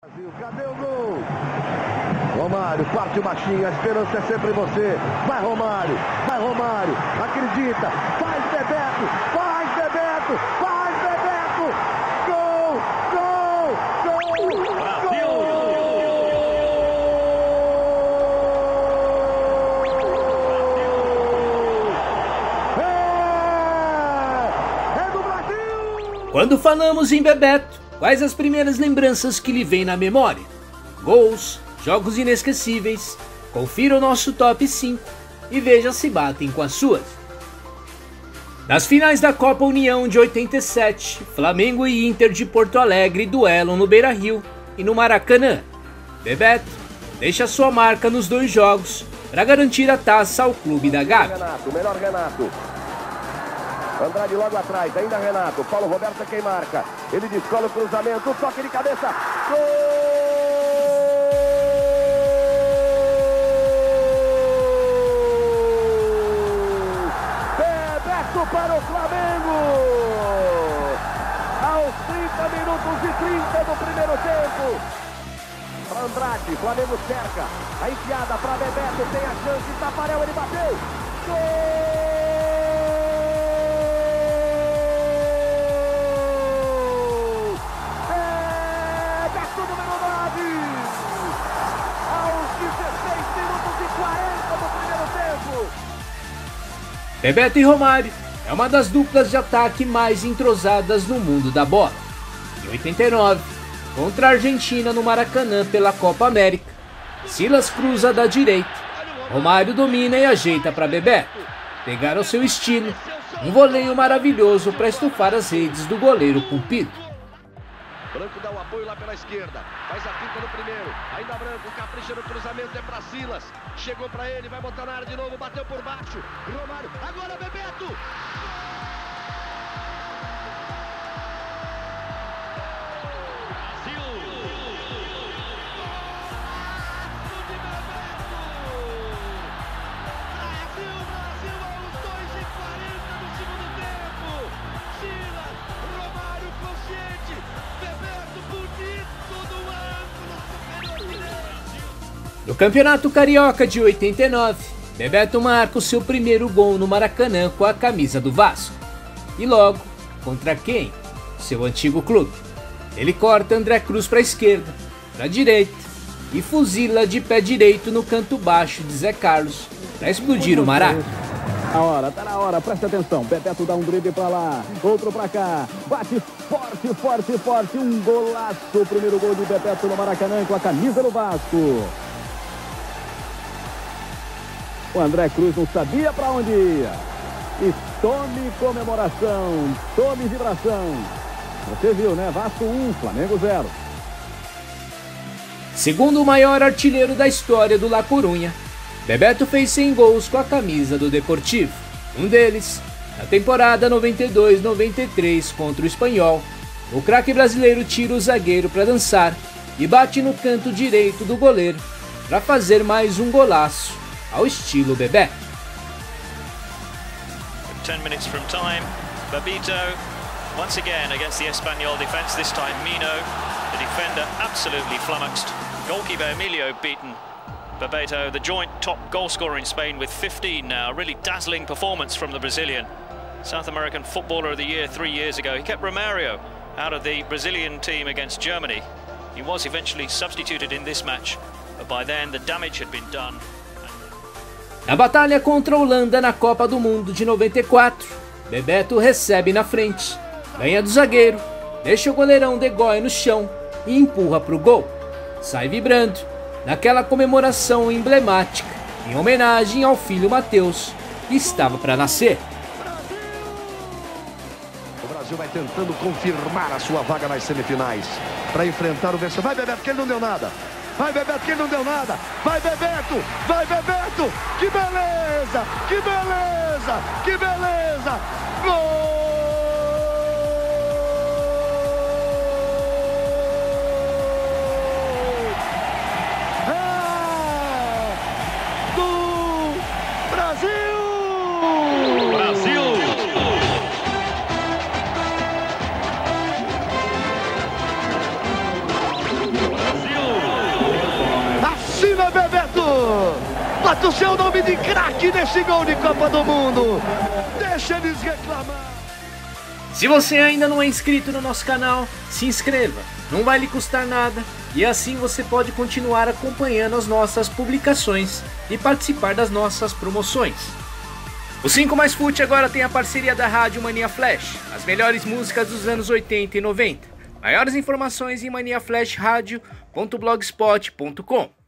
Brasil, cadê o gol? Romário, parte baixinho, a esperança é sempre você. Vai Romário, acredita, faz Bebeto, faz Bebeto, gol, Brasil! É do Brasil! Quando falamos em Bebeto, quais as primeiras lembranças que lhe vêm na memória? Gols, jogos inesquecíveis. Confira o nosso top 5 e veja se batem com as suas. Nas finais da Copa União de 87, Flamengo e Inter de Porto Alegre duelam no Beira-Rio e no Maracanã. Bebeto deixa sua marca nos dois jogos para garantir a taça ao clube da Gávea. Renato, melhor Renato. Andrade logo atrás, ainda Renato. Paulo Roberto é quem marca. Ele descola o cruzamento, toque de cabeça. Gol! Bebeto para o Flamengo! Aos 30 minutos e 30 do primeiro tempo. Para Andrade, Flamengo cerca. A enfiada para Bebeto, tem a chance. Tafarel, ele bateu. Gol! Bebeto e Romário é uma das duplas de ataque mais entrosadas no mundo da bola. Em 89, contra a Argentina no Maracanã pela Copa América, Silas cruza da direita, Romário domina e ajeita para Bebeto. Pegar ao seu estilo, um voleio maravilhoso para estufar as redes do goleiro Pumpido. Branco dá o apoio lá pela esquerda, faz a finta no primeiro, ainda Branco, capricha no cruzamento, é para Silas, chegou para ele, vai botar na área de novo, bateu por baixo, Romário, agora Bebeto! No Campeonato Carioca de 89, Bebeto marca o seu primeiro gol no Maracanã com a camisa do Vasco. E logo, contra quem? Seu antigo clube. Ele corta André Cruz para a esquerda, para a direita e fuzila de pé direito no canto baixo de Zé Carlos para explodir o Maraca. Tá na hora, presta atenção. Bebeto dá um drible para lá, outro para cá. Bate forte. Um golaço. O primeiro gol de Bebeto no Maracanã com a camisa do Vasco. O André Cruz não sabia para onde ia. E tome comemoração, tome vibração. Você viu, né? Vasco 1, Flamengo 0. Segundo o maior artilheiro da história do La Coruña, Bebeto fez 100 gols com a camisa do Deportivo. Um deles, na temporada 92-93 contra o Espanhol, o craque brasileiro tira o zagueiro para dançar e bate no canto direito do goleiro para fazer mais um golaço ao estilo Bebeto. 10 minutes from time, Babito once again against the Espanyol defense, this time Mino, the defender absolutely flummoxed, goalkeeper Emilio beaten. Bebeto, the joint top goal scorer in Spain with 15 now, really dazzling performance from the Brazilian. South American Footballer of the Year 3 years ago, he kept Romario out of the Brazilian team against Germany. He was eventually substituted in this match, but by then the damage had been done. Na batalha contra a Holanda na Copa do Mundo de 94, Bebeto recebe na frente, ganha do zagueiro, deixa o goleirão De Goey no chão e empurra para o gol. Sai vibrando naquela comemoração emblemática em homenagem ao filho Matheus, que estava para nascer. O Brasil vai tentando confirmar a sua vaga nas semifinais para enfrentar o vencedor. Vai Bebeto, que ele não deu nada. Vai Bebeto, que ele não deu nada. Vai Bebeto. Que beleza. Gol! Bota o seu nome de craque nesse gol de Copa do Mundo. Deixa eles reclamar. Se você ainda não é inscrito no nosso canal, se inscreva, não vai lhe custar nada e assim você pode continuar acompanhando as nossas publicações e participar das nossas promoções. O 5 Mais Fute agora tem a parceria da Rádio Mania Flash, as melhores músicas dos anos 80 e 90. Maiores informações em maniaflashradio.blogspot.com.